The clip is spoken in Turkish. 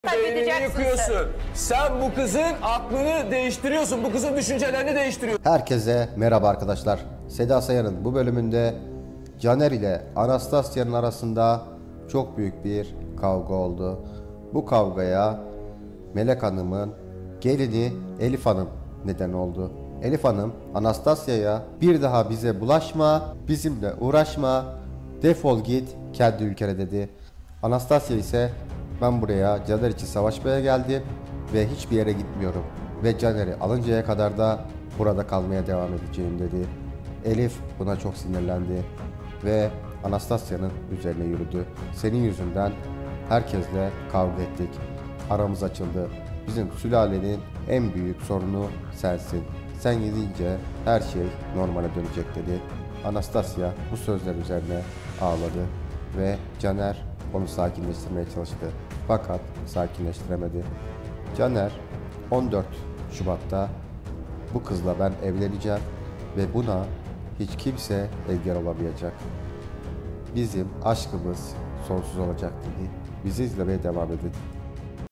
Beynini yıkıyorsun. Sen bu kızın aklını değiştiriyorsun. Bu kızın düşüncelerini değiştiriyorsun. Herkese merhaba arkadaşlar. Seda Sayan'ın bu bölümünde Caner ile Anastasya'nın arasında çok büyük bir kavga oldu. Bu kavgaya Melek Hanım'ın gelini Elif Hanım neden oldu. Elif Hanım Anastasya'ya bir daha bize bulaşma, bizimle uğraşma, defol git kendi ülkene dedi. Anastasya ise ben buraya Caner için savaşmaya geldim ve hiçbir yere gitmiyorum ve Caner'i alıncaya kadar da burada kalmaya devam edeceğim dedi. Elif buna çok sinirlendi ve Anastasya'nın üzerine yürüdü. Senin yüzünden herkesle kavga ettik. Aramız açıldı. Bizim sülalenin en büyük sorunu sensin. Sen gidince her şey normale dönecek dedi. Anastasya bu sözler üzerine ağladı ve Caner onu sakinleştirmeye çalıştı. Fakat sakinleştiremedi. Caner 14 Şubat'ta bu kızla ben evleneceğim ve buna hiç kimse engel olamayacak. Bizim aşkımız sonsuz olacak dedi. Bizi izlemeye devam edin.